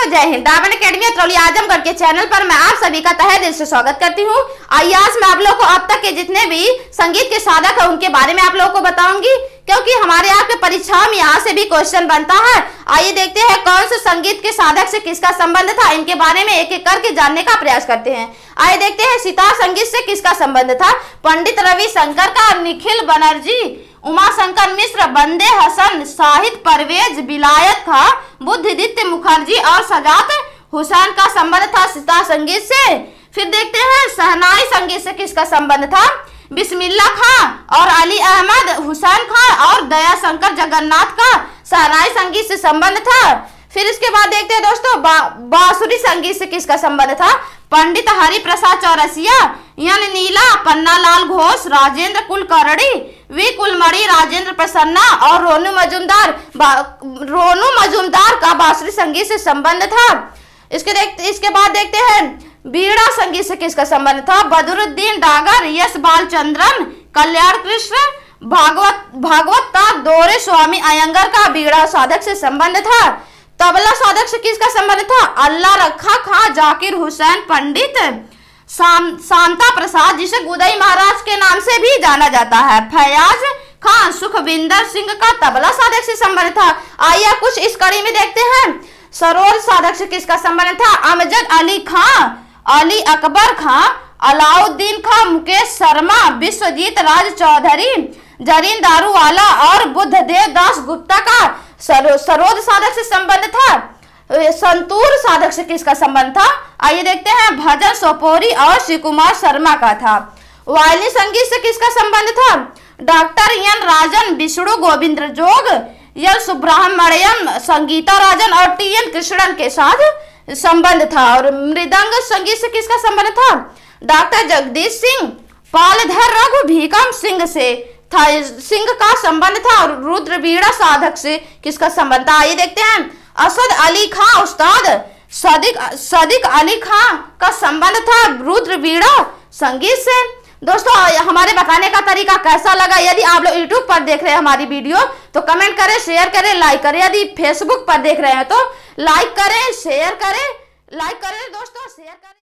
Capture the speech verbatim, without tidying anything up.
जय हिंद। Diamond academy Atrauli Azamgarh के चैनल पर मैं आप सभी का तहे दिल से स्वागत करती हूँ। आइए आज मैं आप लोगों को अब तक के जितने भी संगीत के साधक है उनके बारे में आप लोगों को बताऊंगी, क्योंकि हमारे यहाँ के परीक्षा में यहाँ से भी क्वेश्चन बनता है। आइए देखते हैं कौन से संगीत के साधक से किसका संबंध था, इनके बारे में एक एक करके जानने का प्रयास करते हैं। आइए देखते हैं सितार संगीत से किसका संबंध था। पंडित रविशंकर का निखिल बनर्जी, उमाशंकर मिश्र, बंदे हसन, शाहिद परवेज विलायत था, बुद्धदित्य मुखर्जी और सजात हुसैन का संबंध था सितार संगीत से। फिर देखते हैं शहनाई संगीत से किसका संबंध था। बिस्मिल्लाह खां और अली अहमद हुसैन खां और दया शंकर जगन्नाथ का शहनाई संगीत से संबंध था। फिर इसके बाद देखते हैं दोस्तों बा, बांसुरी संगीत से किसका संबंध था। पंडित हरि प्रसाद चौरसिया, यन नीला, पन्नालाल घोष, राजेंद्र कुलकर्णी, वी कुलमणि, राजेंद्र प्रसन्ना और रोनू मजूमदार रोनू मजूमदार का बांसुरी संगीत से संबंध था। इसके देखते इसके बाद देखते हैं बीड़ा संगीत से किसका संबंध था। बदरुद्दीन डागर, यश बालचंद्रन, कल्याण कृष्ण, भागवत भागवत दोरे स्वामी अयंगर का बीड़ा साधक से संबंध था। तबला साधक से किसका संबंध था। अल्लाह रखा खां, जाकिर हुसैन पंडित, शांता प्रसाद जिसे गुदई महाराज के नाम से भी जाना जाता है, फयाज खां, सुखविंदर सिंह का तबला साधक से संबंध था। आइए कुछ इस कड़ी में देखते हैं। सरोद साधक से किसका संबंध था। अमजद अली खां, अली अकबर खां, अलाउद्दीन खां, मुकेश शर्मा, विश्वजीत राज चौधरी, जरीन दारूवाला और बुद्धदेव दास गुप्ता का सरो, सरोद साधक से संबंध था। संतूर साधक से किसका संबंध था। आइए देखते हैं भजन सोपोरी और शिव कुमार शर्मा का था। वायलिन संगीत से किसका संबंध था। Doctor N Rajan, Vishnu Govind Jog, L Subrahmanyam, Sangeeta राजन और टी एन कृष्णन के साथ संबंध था। और मृदंग संगीत से किसका संबंध था। डॉक्टर जगदीश सिंह, पालधर रघु भीकम सिंह से था सिंह का संबंध था। और रुद्र बीड़ा साधक से किसका संबंध था। आइए देखते हैं असद अली खां उस्ताद सदिक सदिक अली खां का संबंध था रुद्र बीड़ा संगीत से। दोस्तों हमारे बताने का तरीका कैसा लगा। यदि आप लोग यूट्यूब पर देख रहे हैं हमारी वीडियो तो कमेंट करें, शेयर करें, लाइक करें। यदि फेसबुक पर देख रहे हैं तो लाइक करें, शेयर करें, लाइक करें दोस्तों, शेयर करें।